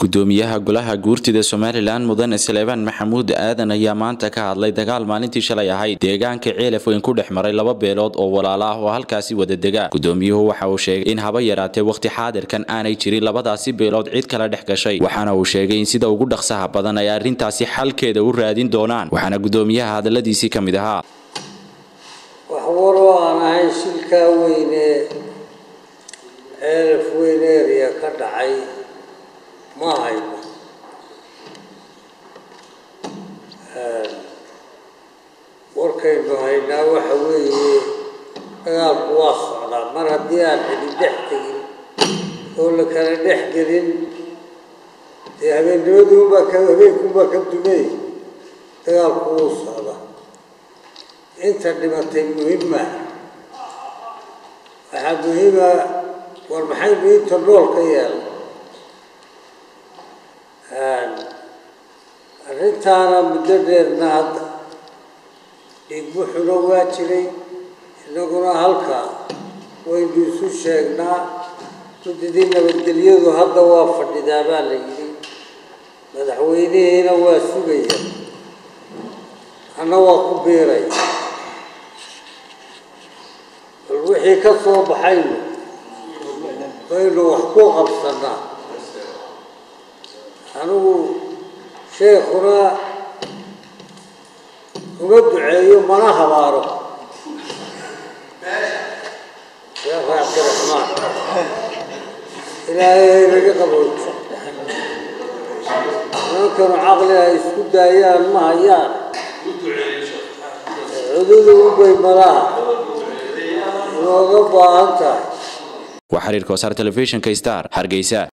gudoomiyaha golaha guurtida Somaliland Mudane Salebaan Maxamuud Aadan ayaa maanta ka hadlay dagaal maalintii shalay ahayd deegaanka Ceelaf weyn ku dhexmaray laba beelood oo walaalo ah oo halkaasi wada degaa. Gudoomiyuhu waxa uu sheegay in haba yaraatee waqti xaadirkan aanay jirin labadaasi beelood cid kala dhex gashay, waxaana uu sheegay in sida ugu dhaqsaha badan ay arrintaasi xalkeeda u raadin doonaan. waxaana gudoomiyaha hadaladiisii kamid ahaa waxaan shilka weyne Ceelaf weyn area ka dhacay ما هاي وركين بهاينا وحوي قال واصل على مرة ديال اللي دحتين يقول لك أنا دحتين يا من دودو ما كنتمي قال واصل على أنت اللي ما مهمة أحد مهمة والمحل بيت الرول كيال arrintaana muddo dheerna hadda buuxuna waa jiray inaguna halka waynu isu sheegnaa gudidii nabadgelyadu hadda waa fadhidaa baa la yidhi madaxweynihiina waa sugaya anna waa ku biiray bal wixii ka soo baxaynu waynu wax ku qabsanaa أنا شيخنا ومدعي ومناها بارو شيخ عبد الرحمن إلهي رجع قبول ممكن عقلها يسكت أيام ما أيام عدوده وبيملاها وغبا أنت وحرير كوسار تلفزيون كيستار حرقيسة